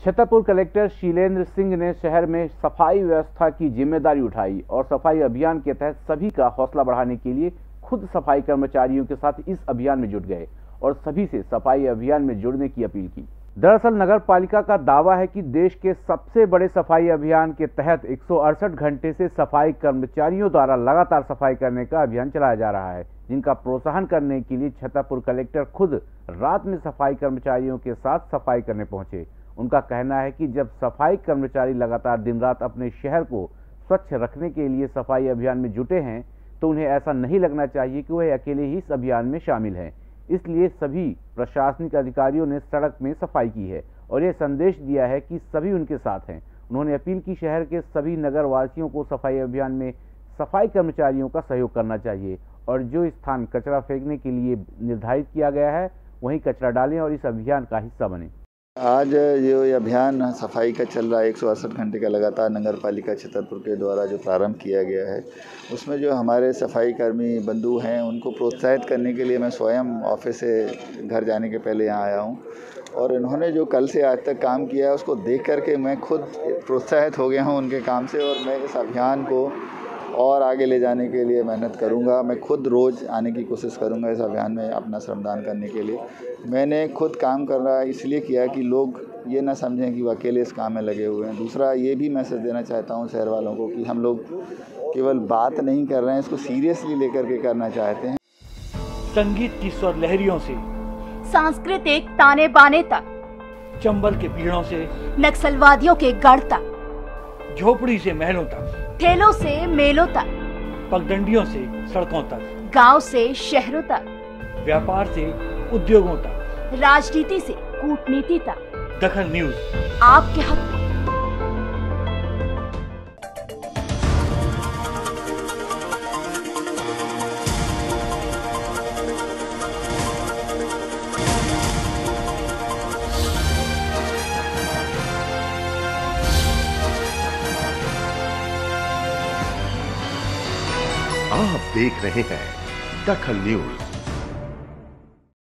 Chhatarpur collector Shilendra Singh ने शहर में सफाई व्यवस्था की जिम्मेदारी उठाई और सफाई अभियान के तहत सभी का हौसला बढ़ाने के लिए खुद सफाई कर्मचारियों के साथ इस अभियान में जुट गए और सभी से सफाई अभियान में जुड़ने की अपील की। दरअसल नगर पालिका का दावा है कि देश के सबसे बड़े सफाई अभियान के तहत 168 घंटे से सफाई कर्मचारियों द्वारा लगातार सफाई करने का अभियान चलाया जा रहा है, जिनका प्रोत्साहन करने के लिए छतरपुर कलेक्टर खुद रात में सफाई कर्मचारियों के साथ सफाई करने पहुंचे। उनका कहना है कि जब सफाई कर्मचारी लगातार दिन रात अपने शहर को स्वच्छ रखने के लिए सफाई अभियान में जुटे हैं तो उन्हें ऐसा नहीं लगना चाहिए कि वह अकेले ही इस अभियान में शामिल हैं। इसलिए सभी प्रशासनिक अधिकारियों ने सड़क में सफाई की है और यह संदेश दिया है कि सभी उनके साथ हैं। उन्होंने अपील की शहर के सभी नगर वासियों को सफाई अभियान में सफाई कर्मचारियों का सहयोग करना चाहिए और जो स्थान कचरा फेंकने के लिए निर्धारित किया गया है वहीं कचरा डालें और इस अभियान का हिस्सा बने। आज जो ये अभियान सफाई का चल रहा है 168 घंटे का लगातार नगर पालिका छतरपुर के द्वारा जो प्रारंभ किया गया है, उसमें जो हमारे सफाई कर्मी बंधु हैं उनको प्रोत्साहित करने के लिए मैं स्वयं ऑफिस से घर जाने के पहले यहाँ आया हूँ और इन्होंने जो कल से आज तक काम किया है उसको देख करके मैं खुद प्रोत्साहित हो गया हूँ उनके काम से और मैं इस अभियान को और आगे ले जाने के लिए मेहनत करूंगा। मैं खुद रोज़ आने की कोशिश करूंगा इस अभियान में अपना श्रमदान करने के लिए। मैंने खुद काम कर रहा इसलिए किया कि लोग ये ना समझें कि वो अकेले इस काम में लगे हुए हैं। दूसरा ये भी मैसेज देना चाहता हूं शहर वालों को कि हम लोग केवल बात नहीं कर रहे हैं, इसको सीरियसली लेकर के करना चाहते हैं। संगीत की स्वर लहरियों से सांस्कृतिक ताने बाने तक, चंबल के पीड़ों से नक्सलवादियों के गढ़ तक, झोपड़ी से महलों तक, ठेलों से मेलों तक, पगडंडियों से सड़कों तक, गांव से शहरों तक, व्यापार से उद्योगों तक, राजनीति से कूटनीति तक, दखल न्यूज आपके हक में। आप देख रहे हैं दखल न्यूज।